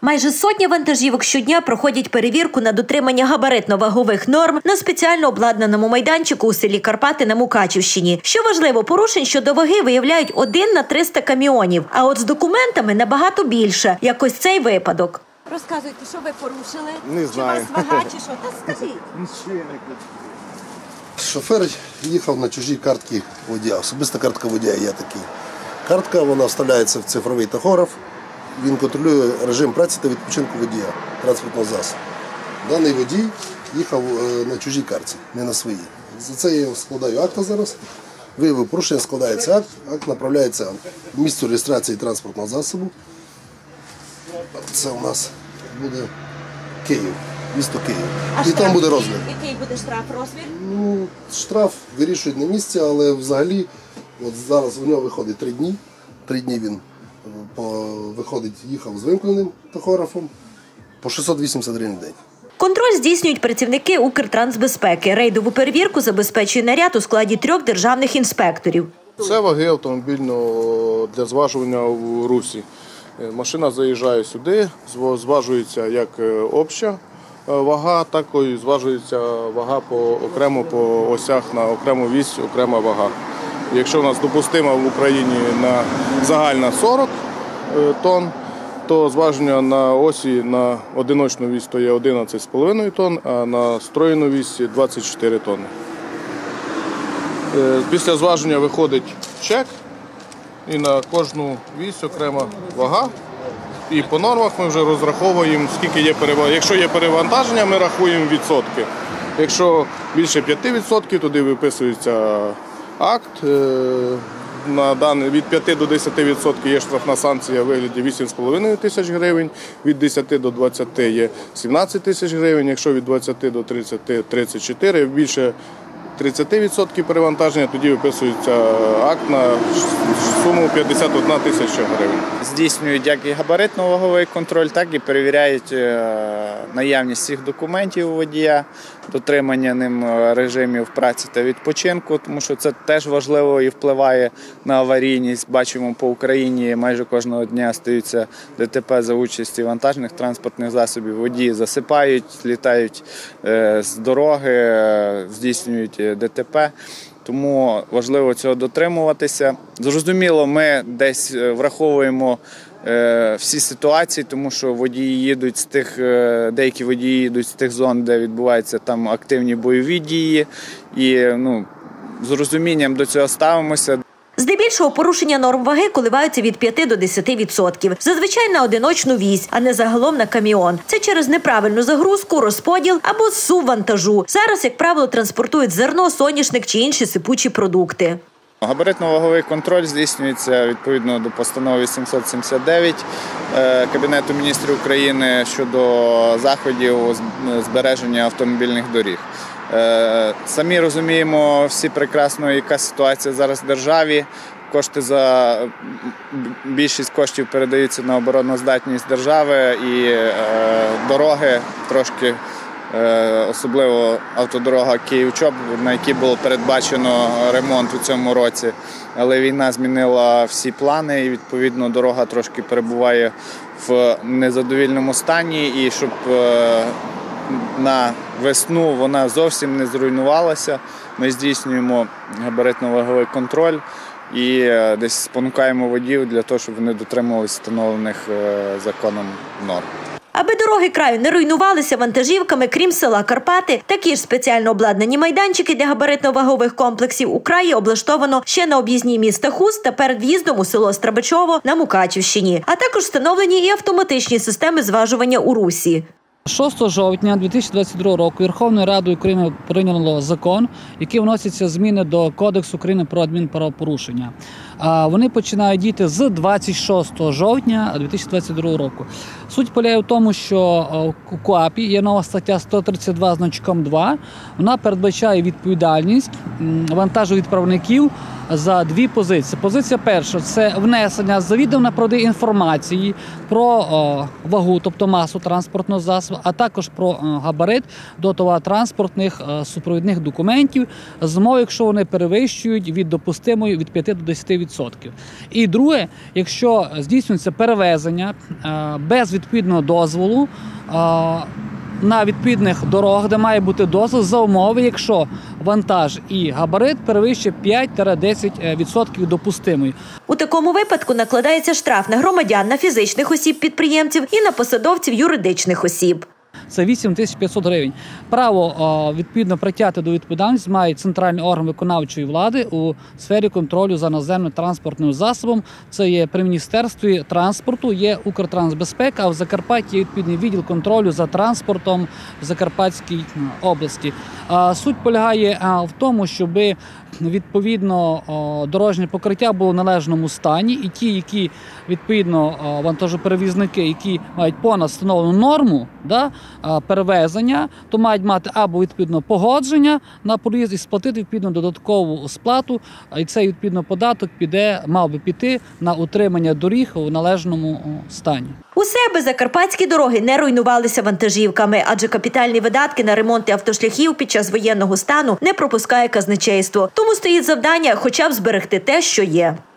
Майже сотня вантажівок щодня проходять перевірку на дотримання габаритно-вагових норм на спеціально обладнаному майданчику у селі Карпати на Мукачівщині. Що важливо, порушень щодо ваги виявляють 1 на 300 каміонів, а от з документами набагато більше, як ось цей випадок. Розказуйте, що ви порушили? Не знаю. Чи у вас вага, чи що? Та скажіть. Шофер їхав на чужій картці водія. Особиста картка водія є такий. Картка, вона вставляється в цифровий тахограф. Він контролює режим праці та відпочинку водія транспортного засобу. Даний водій їхав на чужій картці, не на своїй. За це я складаю акт зараз. Виявив порушення, складається акт, акт направляється в місце реєстрації транспортного засобу. Це у нас буде Київ, місто Київ. І там буде розмір. Який буде штраф, розмір? Ну, штраф вирішують на місці, але взагалі от зараз у нього виходить 3 дні. 3 дні він виходить, їхав з вимкненим тахографом по 680 гривень в день. Контроль здійснюють працівники Укртрансбезпеки. Рейдову перевірку забезпечує наряд у складі 3 державних інспекторів. Це ваги автомобільного для зважування в русі. Машина заїжджає сюди, зважується як обща вага, так і зважується вага окремо по осях на окрему вісь, окрема вага. Якщо у нас допустима в Україні на загальна 40 тонн, то зваження на осі на одиночну вісь то є 11,5 тонн, а на строєну вісь 24 тонни. Після зваження виходить чек, і на кожну вісь окрема вага. І по нормах ми вже розраховуємо, скільки є перевантаження. Якщо є перевантаження, ми рахуємо відсотки. Якщо більше 5%, тоді виписується акт. Від 5 до 10% є штрафна санкція у вигляді 8,5 тисяч гривень, від 10 до 20 є 17 тисяч гривень, якщо від 20 до 30 – 34, більше 30% перевантаження, тоді виписується акт на суму 51 тисяча гривень. Здійснюють як і габаритно-ваговий контроль, так і перевіряють наявність всіх документів у водія, дотримання ним режимів праці та відпочинку, тому що це теж важливо і впливає на аварійність. Бачимо, по Україні майже кожного дня стаються ДТП за участі вантажних транспортних засобів. Водії засипають, літають з дороги, здійснюють ДТП. Тому важливо цього дотримуватися. Зрозуміло, ми десь враховуємо всі ситуації, тому що водії їдуть з тих, деякі водії їдуть з тих зон, де відбуваються там активні бойові дії. І з розумінням до цього ставимося. Здебільшого порушення норм ваги коливаються від 5 до 10%. Зазвичай на одиночну вісь, а не загалом на каміон. Це через неправильну загрузку, розподіл або зсув вантажу. Зараз, як правило, транспортують зерно, соняшник чи інші сипучі продукти. Габаритно-ваговий контроль здійснюється відповідно до постанови 879 Кабінету міністрів України щодо заходів збереження автомобільних доріг. Самі розуміємо всі прекрасно, яка ситуація зараз в державі. Більшість коштів передаються на обороноздатність держави і дороги трошки, особливо автодорога Київ-Чоп, на якій було передбачено ремонт у цьому році. Але війна змінила всі плани і, відповідно, дорога трошки перебуває в незадовільному стані. І щоб на весну вона зовсім не зруйнувалася, ми здійснюємо габаритно-ваговий контроль і десь спонукаємо водіїв для того, щоб вони дотримувалися встановлених законом норм. Аби дороги краю не руйнувалися вантажівками, крім села Карпати, такі ж спеціально обладнані майданчики для габаритно-вагових комплексів у краї облаштовано ще на об'їзній міста Хуст та перед в'їздом у село Страбичово на Мукачівщині. А також встановлені і автоматичні системи зважування у русі. 6 жовтня 2022 року Верховною Радою України прийнято закон, який вносяться зміни до Кодексу України про адмінправопорушення. Вони починають діяти з 26 жовтня 2022 року. Суть полягає в тому, що у КУАПі є нова стаття 132 значком 2. Вона передбачає відповідальність вантажовідправників за 2 позиції. Позиція перша – це внесення завідомо неправдивої інформації про вагу, тобто масу транспортного засобу, а також про габарит до товаротранспортних супровідних документів з умови, якщо вони перевищують від допустимої від 5 до 10%. 100%. І друге, якщо здійснюється перевезення без відповідного дозволу на відповідних дорогах, де має бути дозвіл, за умови, якщо вантаж і габарит перевищує 5-10% допустимої. У такому випадку накладається штраф на громадян, на фізичних осіб-підприємців і на посадовців юридичних осіб. Це 8500 гривень. Право, відповідно, притягти до відповідальності має центральний орган виконавчої влади у сфері контролю за наземним транспортним засобом. Це є при Міністерстві транспорту, є Укртрансбезпека, а в Закарпатті є відповідний відділ контролю за транспортом в Закарпатській області. Суть полягає в тому, щоб відповідно дорожнє покриття було в належному стані, і ті, які відповідно вантажоперевізники, які мають понад встановлену норму перевезення, то мають мати або відповідно погодження на проїзд і сплатити відповідно додаткову сплату, і цей відповідно податок мав би піти на утримання доріг у належному стані. У себе закарпатські дороги не руйнувалися вантажівками, адже капітальні видатки на ремонти автошляхів під час воєнного стану не пропускає казначейство. Тому стоїть завдання хоча б зберегти те, що є.